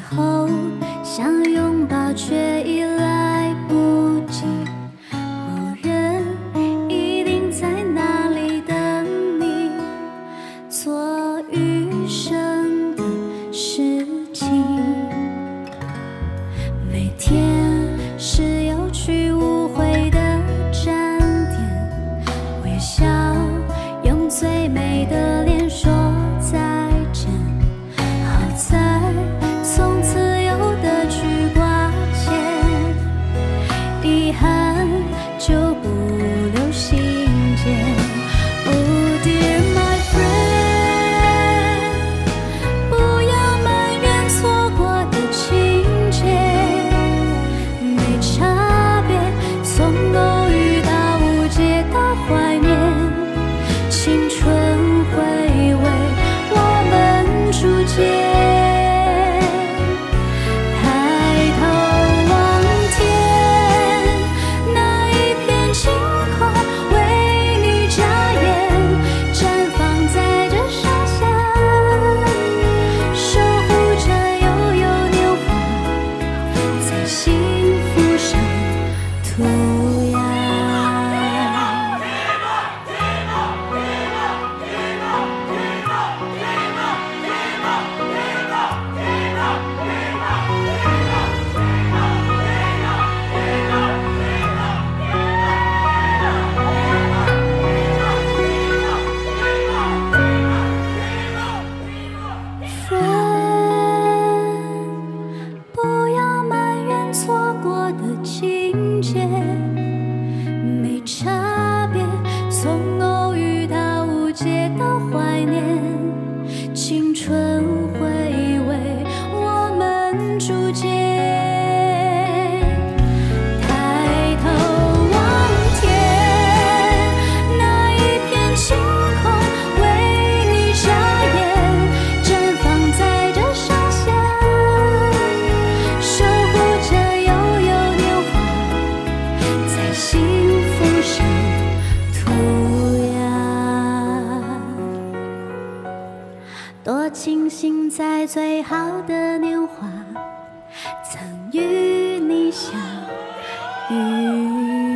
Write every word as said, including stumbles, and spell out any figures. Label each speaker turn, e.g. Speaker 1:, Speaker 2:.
Speaker 1: 后想拥抱，却已来不及。无人一定在那里等你，做余生的事情。每天是有去无回的站点，微笑，用最美的脸说再见。好在从此有的去挂牵，遗憾就不留信件。Oh dear my friend， 不要埋怨错过的情节，没差别，从偶遇到无解的怀念，青春回味我们初见。没差别，从偶遇到无解的怀念，青春回味我们初见。抬头望天，那一片晴空为你眨眼，绽放在这上线，守护着悠悠年华，在幸福上涂鸦。多庆幸在最好的年华，曾与你相遇。